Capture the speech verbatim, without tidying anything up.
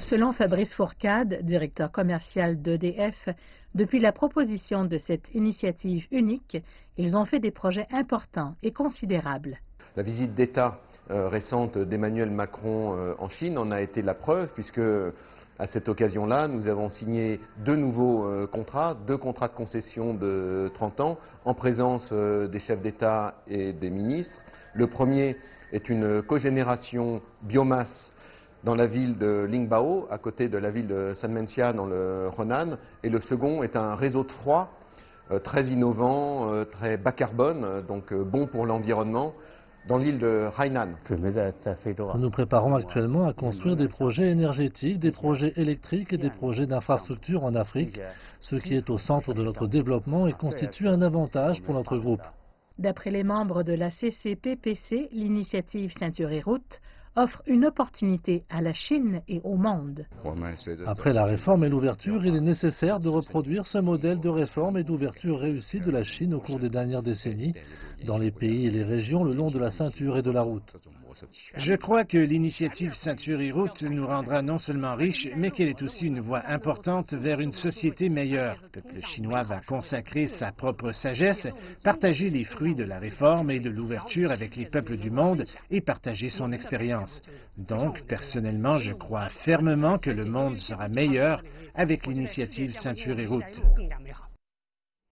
Selon Fabrice Fourcade, directeur commercial d'E D F, depuis la proposition de cette initiative unique, ils ont fait des projets importants et considérables. La visite d'État euh, récente d'Emmanuel Macron euh, en Chine en a été la preuve, puisque à cette occasion-là, nous avons signé deux nouveaux euh, contrats, deux contrats de concession de trente ans, en présence euh, des chefs d'État et des ministres. Le premier est une cogénération biomasse dans la ville de Lingbao, à côté de la ville de Sanmenxia dans le Henan, et le second est un réseau de froid euh, très innovant, euh, très bas carbone, donc euh, bon pour l'environnement, dans l'île de Hainan. Nous nous préparons actuellement à construire des projets énergétiques, des projets électriques et des projets d'infrastructure en Afrique, ce qui est au centre de notre développement et constitue un avantage pour notre groupe. D'après les membres de la C C P P C, l'initiative Ceinture et Route offre une opportunité à la Chine et au monde. Après la réforme et l'ouverture, il est nécessaire de reproduire ce modèle de réforme et d'ouverture réussie de la Chine au cours des dernières décennies, dans les pays et les régions le long de la ceinture et de la route. Je crois que l'initiative Ceinture et Route nous rendra non seulement riches, mais qu'elle est aussi une voie importante vers une société meilleure. Le peuple chinois va consacrer sa propre sagesse, partager les fruits de la réforme et de l'ouverture avec les peuples du monde et partager son expérience. Donc, personnellement, je crois fermement que le monde sera meilleur avec l'initiative Ceinture et Route.